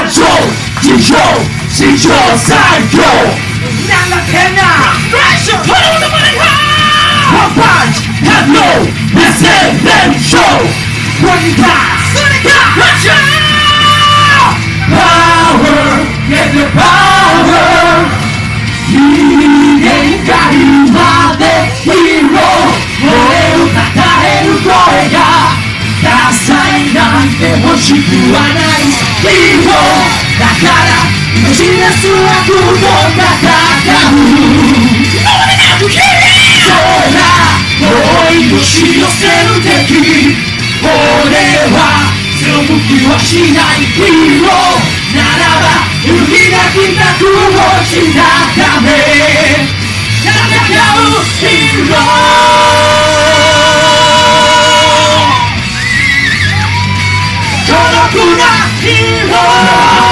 上地上史上最強なんだってんだフラッシュほらほらほらワンパンチhave no residential One pass それかフラッシュ Power get the power 限界までヒーロー俺をたたえる声がダサいなんて欲しくはないヒーローだから今しなす悪と戦うそうだ思い押し寄せる敵俺は背を向きはしないヒーローならば揺るぎなき覚悟したため戦うヒーロー孤独なヒーロー